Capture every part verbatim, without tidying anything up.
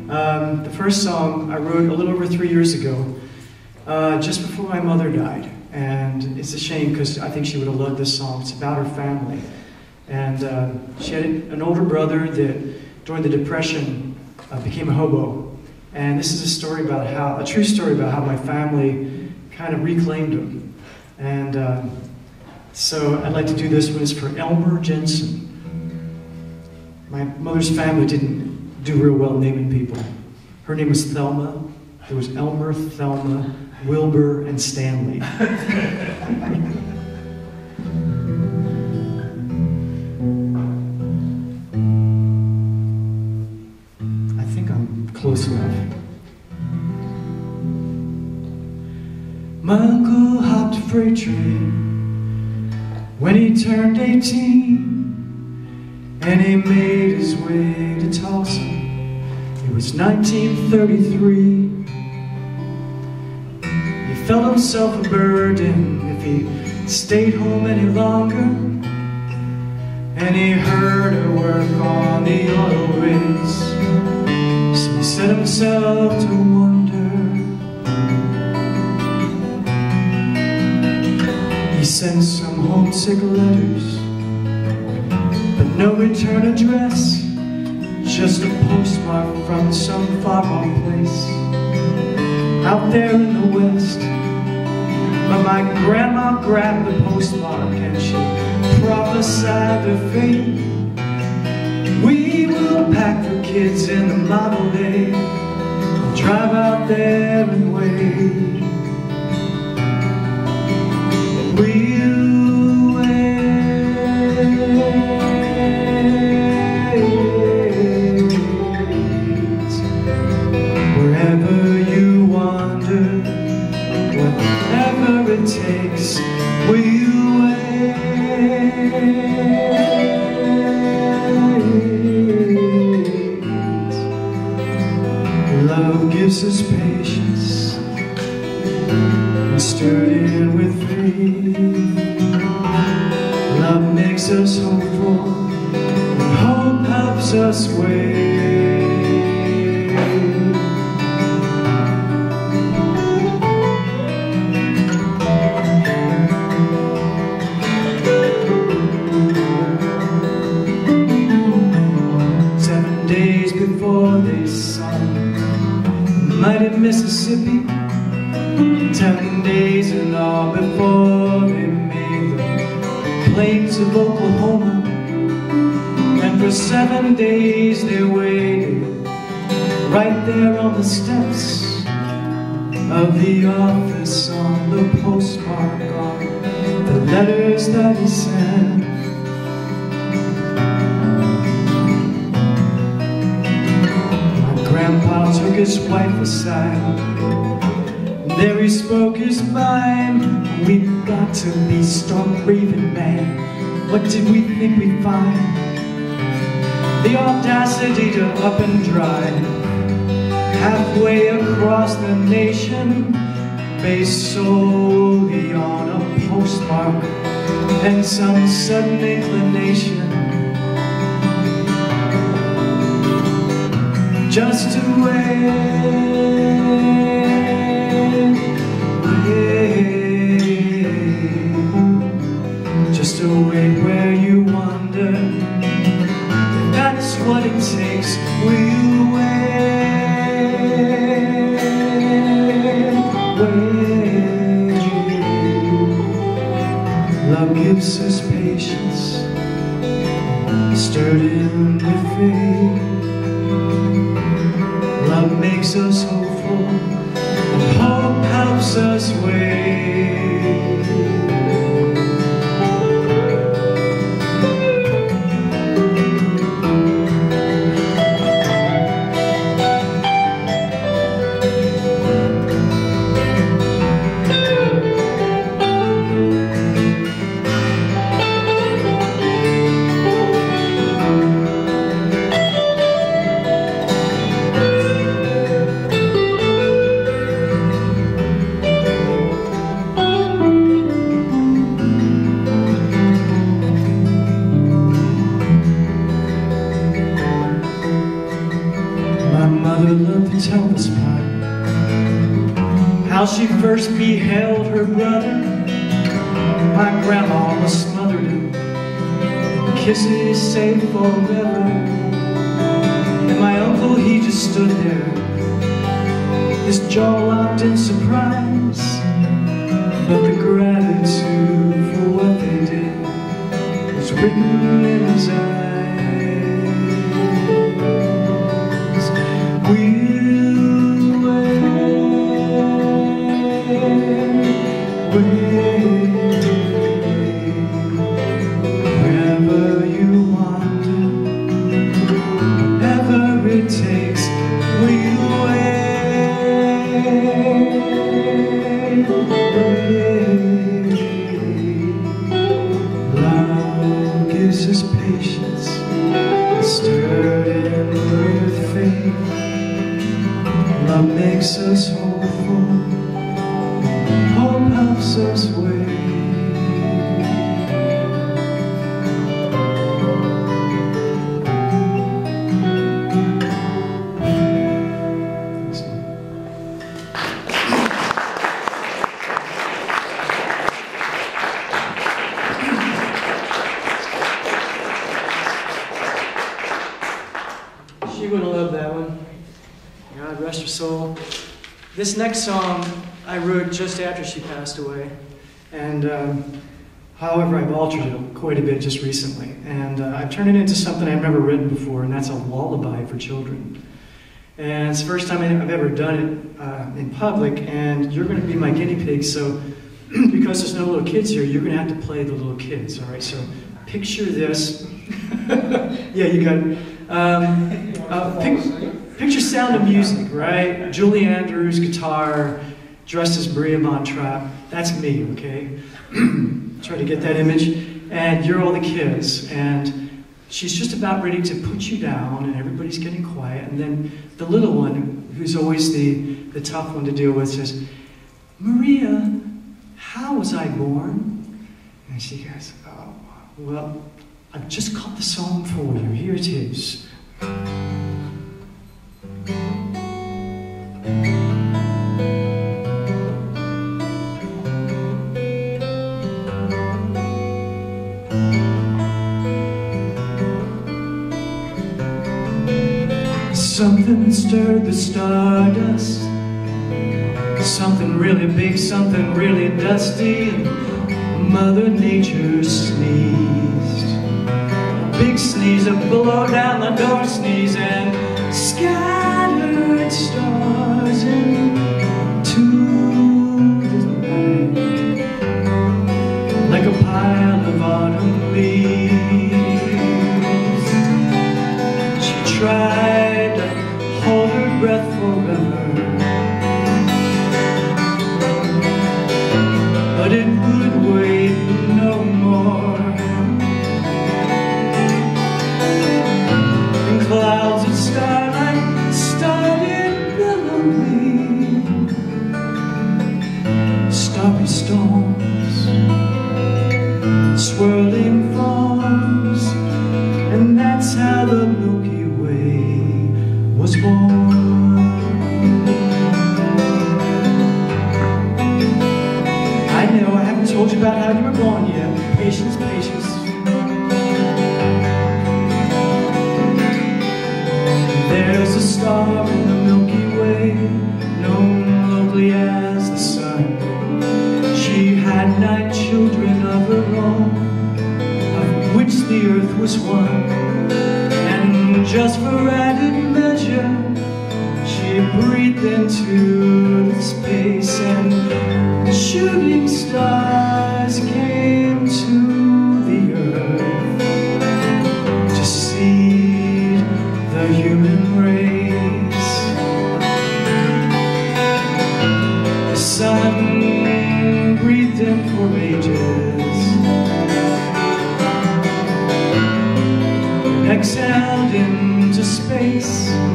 Um, the first song I wrote a little over three years ago, uh, just before my mother died. And it's a shame because I think she would have loved this song. It's about her family. And uh, she had an older brother that, during the Depression, uh, became a hobo. And this is a story about how, a true story about how my family kind of reclaimed him. And uh, so I'd like to do this one. It's for Elmer Jensen. My mother's family didn't do real well naming people. Her name was Thelma. There was Elmer, Thelma, Wilbur, and Stanley. I think I'm close enough. My uncle hopped a freight train when he turned eighteen, and he made his way to Tulsa. It was nineteen thirty-three. He felt himself a burden if he stayed home any longer, and he heard her work on the oil rigs. So he set himself to wonder. He sent some homesick letters, but no return address, just a postmark from some far-off place out there in the west. But my grandma grabbed the postmark and she prophesied the fate. We will pack the kids in the Model A and drive out there and wait. We'll wait wherever you wander, whatever it takes. We'll wait. Love gives us patience, we stirred in with faith. Love makes us hopeful, and hope helps us wait. Seven days before they sung mighty Mississippi, ten days in all before they made the plains of Oklahoma, and for seven days they waited right there on the steps of the office, on the postmark, on the letters that he sent. My grandpa took his wife aside, there he spoke his mind. We've got to be strong, raving man. What did we think we'd find? The audacity to up and drive halfway across the nation, based solely on a postmark and some sudden inclination, just to wait. Just to wait where you wander, if that's what it takes. We'll wait, wait. Love gives us patience, stirred in with faith. Love makes us hopeful, and hope helps us wait. how she first beheld her brother. My grandma was smothered in kisses say forever. And my uncle, he just stood there, his jaw locked in surprise. But the gratitude for what they did was written in his eyes. We'll wait, wait, wherever you wander, whatever it takes, we'll wait, wait. Love gives us patience, stirred in with faith. Love makes us hopeful, hope helps us wait. She would have loved that one. God rest her soul. This next song I wrote just after she passed away. And um, however, I've altered it quite a bit just recently. And uh, I've turned it into something I've never written before, and that's a lullaby for children. And it's the first time I've ever done it uh, in public, and you're going to be my guinea pig, so because there's no little kids here, you're going to have to play the little kids, all right? So picture this. Yeah, you got it. Um, uh, pic picture Sound of Music, right? Julie Andrews, guitar, dressed as Maria Von Trapp. That's me, okay? Try to get that image. And you're all the kids. And she's just about ready to put you down, and everybody's getting quiet. And then the little one, who's always the, the tough one to deal with, says, Maria, how was I born? And she goes, oh, well, I've just got the song for you. Here it is. Something stirred the stardust, something really big, something really dusty, and Mother Nature sneezed. A big sneeze, a blow down the door sneeze, and scattered stars into the night like a pile of autumn leaves. She tried to hold her breath forever, but it would wait no more. And clouds of starlight started billowing, starry storms, swirling forms, and that's how the Milky Way was born. I know I haven't told you about how you were born yet. Patience, patience. There's a star in the Milky Way, known locally as the sun. She had nine children of her own, of which the earth was one. And just for added measure, she breathed into the space, and shooting stars came to the earth to seed the human race. The sun breathed in for ages, exhaled into space.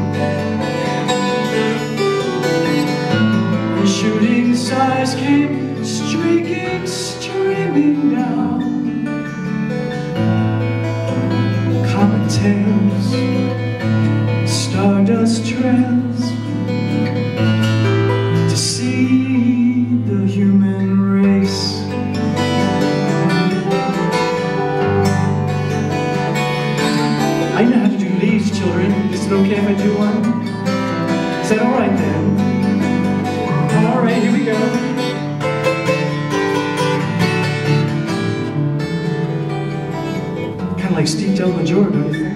The shooting stars came streaking, streaming down. Comet tails, stardust trails to see okay if I do one? Is that alright then? Alright, here we go. Kind of like Steve Del Major, don't you think?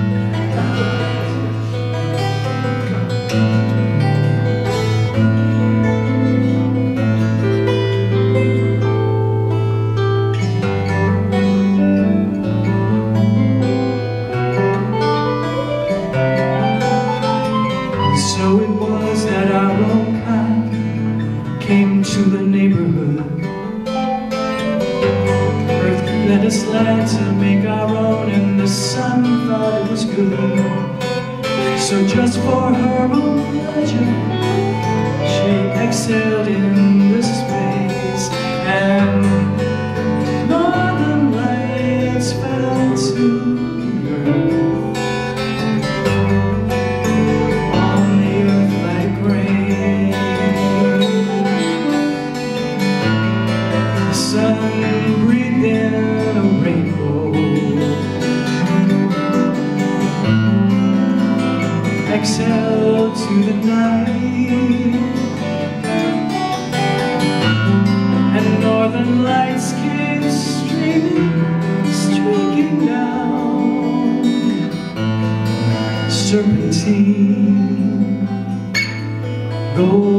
So it was that our own kind came to the neighborhood. Earth let us land to make our own, and the sun thought it was good. So just for her own pleasure, she exhaled in the space, and northern lights fell to earth. Sun breathed in a rainbow, exhaled to the night, and northern lights came streaming, streaking down, serpentine, gold.